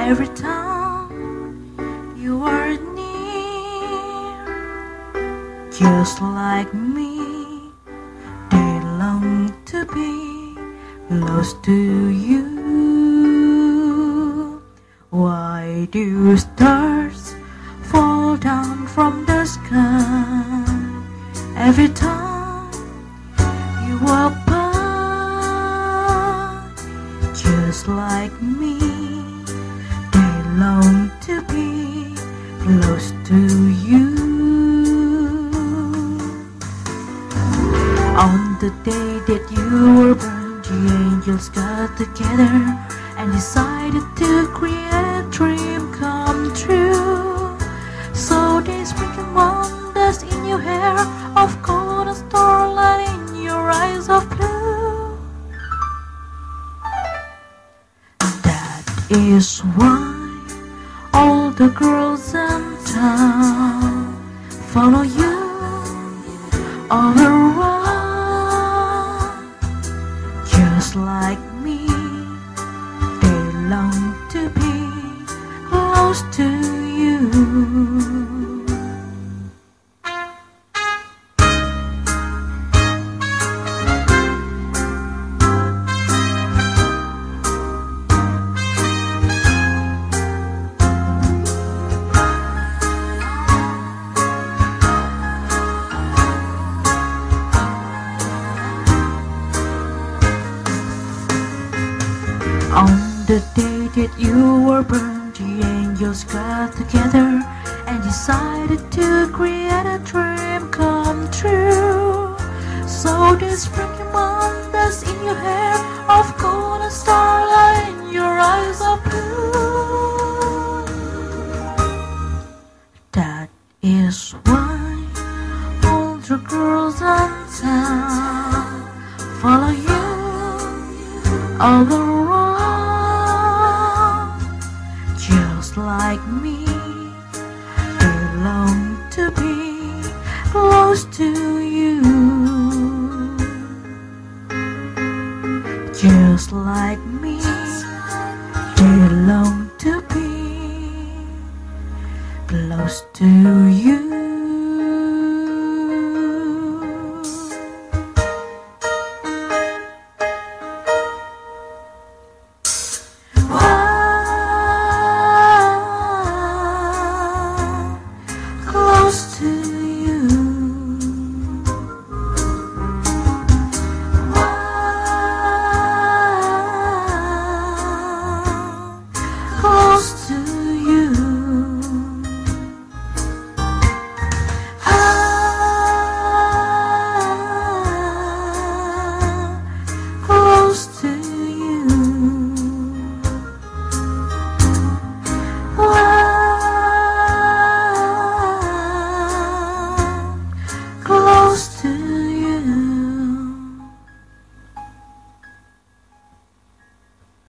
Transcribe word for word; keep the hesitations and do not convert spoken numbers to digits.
every time you are near. Just like me, they long to be close to you. Why do stars fall down from the sky every time you walk by? Just like me, they long to be close to you. On the day that you were born, the angels got together and decided to create a dream come true. So they sprinkled wonders in your hair of gold and starlight in your eyes of blue. That is why all the girls in town follow you all around. Just like me, they long to be close to you. On the day that you were born, the angels got together and decided to create a dream come true. So they sprinkled wonders in your hair of gold and starlight in your eyes of blue. That is why all the girls in town follow you all around. Just like me, they long to be close to you. Just like me, they long to be close to you.